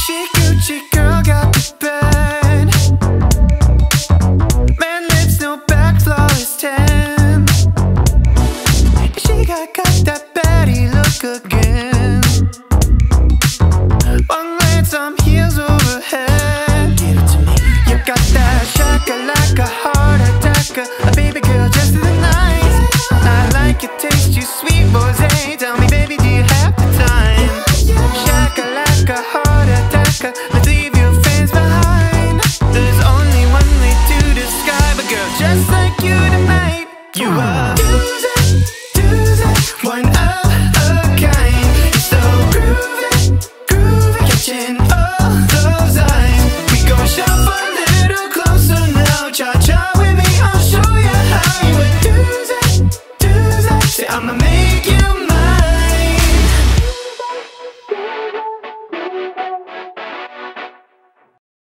She Gucci girl got the bed. Man lips, no back, flawless tan. She got that Betty look again. One glance, I'm heels over head. Give it to me. You got that shaka like a heart attacker. A baby girl just to the night. I like your taste, you sweet rosé. Tell me, baby, do you have the time? Shaka like a heart attacker. Let's leave your friends behind. There's only one way to describe a girl just like you tonight. You are one of a kind. You're so groovy, groovy, catching